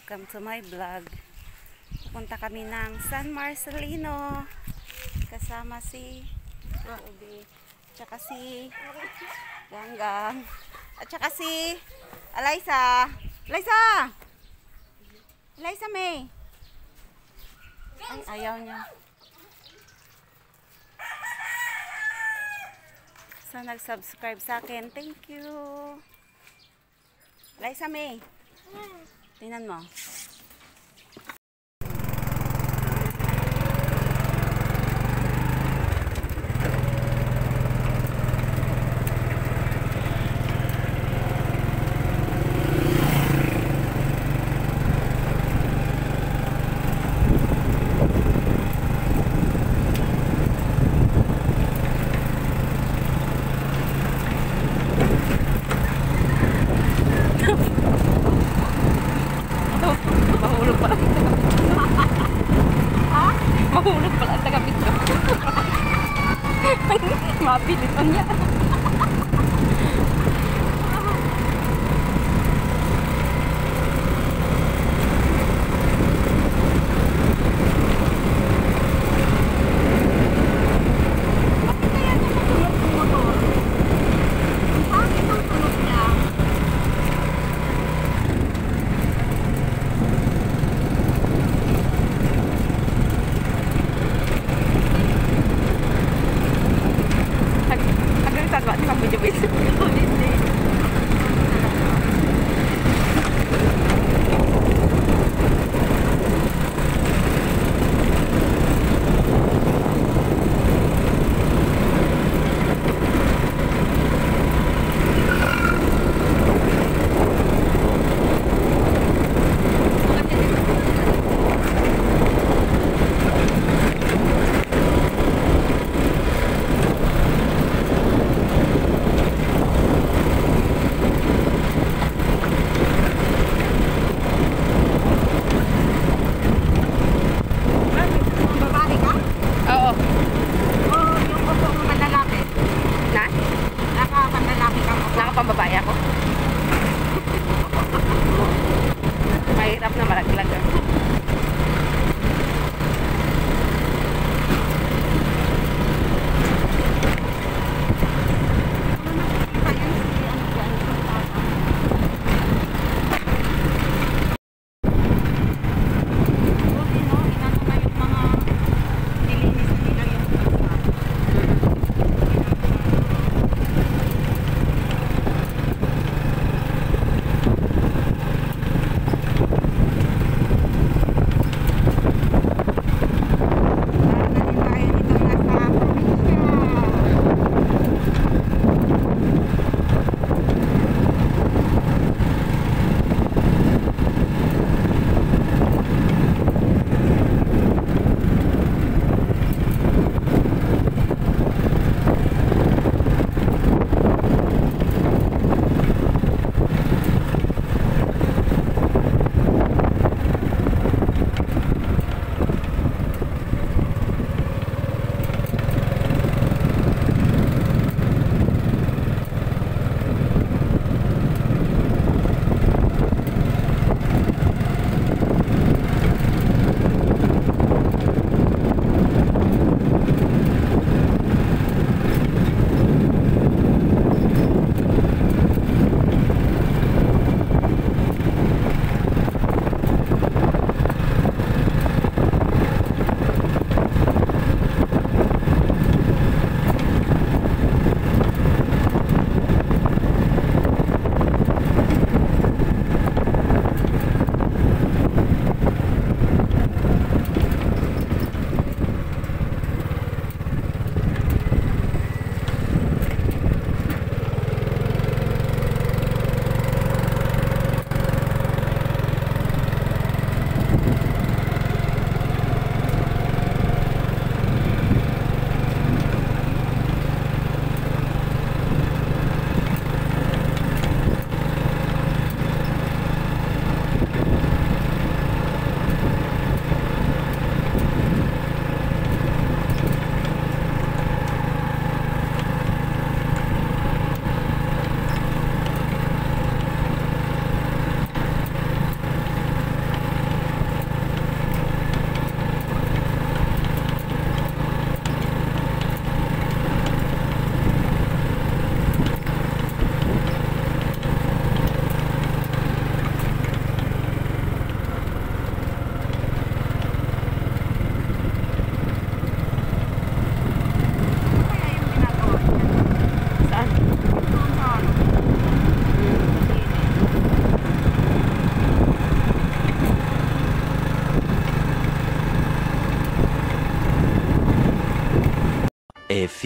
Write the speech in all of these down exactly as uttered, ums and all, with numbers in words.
welcome to my vlog. Pupunta kami ng San Marcelino kasama si Ruby, tsaka si Ganggang, at tsaka si Alaysa. Alaysa! Alaysa May! Ay, ayaw niya. So, nag-subscribe sa akin. Thank you. Alaysa May. Tingnan mo. Mahulog pala. Mahulog pala ang taga-pito. Mapilit pa niya.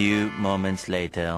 few moments later.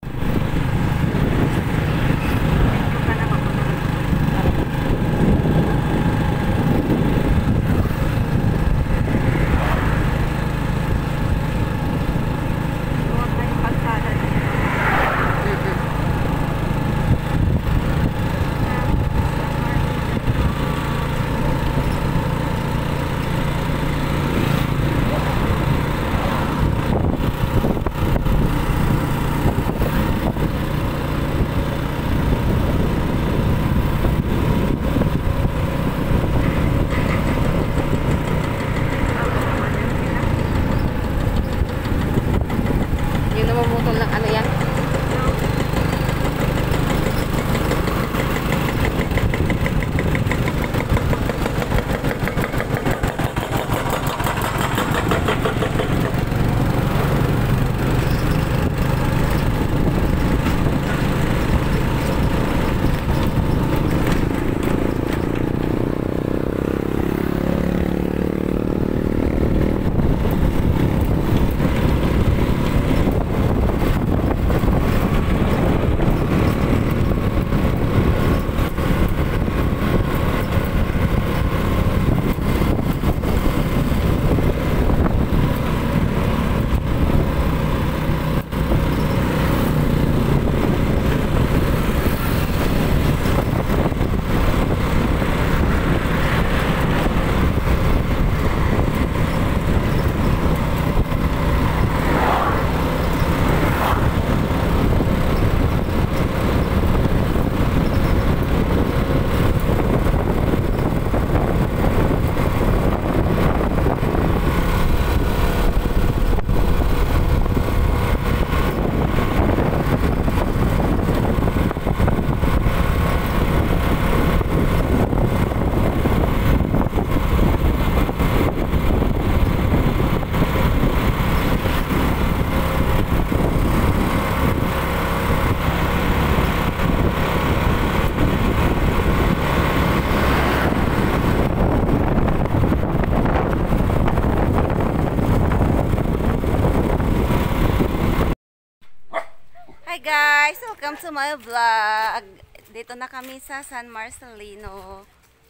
Hi guys! Welcome to my vlog. Dito na kami sa San Marcelino.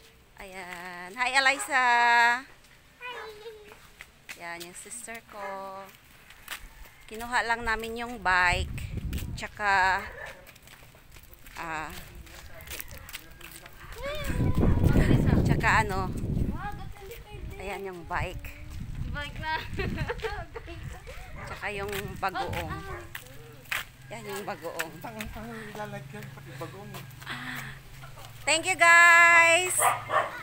Ayan. Hi Eliza! Yan yung sister ko. Kinuha lang namin yung bike. Tsaka ah tsaka ano. Ayan yung bike. Bike na. Tsaka yung bagoong. Yan yung bagoong. Tangang-tangang ilalagyan pati bagoong. Thank you guys!